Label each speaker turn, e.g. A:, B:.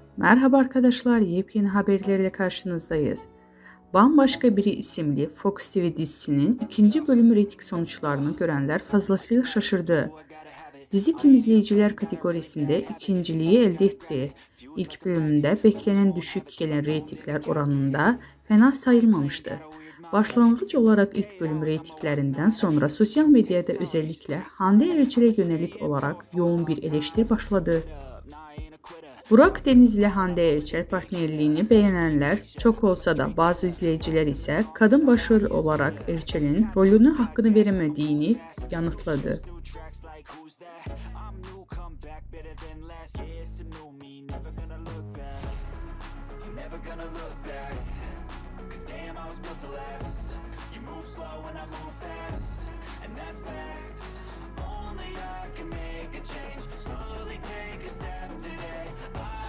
A: Merhaba arkadaşlar, yepyeni haberlerle karşınızdayız. Bambaşka Biri isimli Fox TV dizisinin ikinci bölümü reyting sonuçlarını görenler fazlasıyla şaşırdı. Dizi tüm izleyiciler kategorisinde ikinciliği elde etti. İlk bölümünde beklenen düşük gelen reytingler oranında fena sayılmamıştı. Başlangıç olarak ilk bölüm reytinglerinden sonra sosyal medyada özellikle Hande Erçel'e yönelik olarak yoğun bir eleştiri başladı. Burak Deniz ile Hande Erçel partnerliğini beğenenler çok olsa da bazı izleyiciler ise kadın başrol olarak Erçel'in rolünü hakkını veremediğini yanıtladı.
B: Only I can make a change. Slowly take a step today.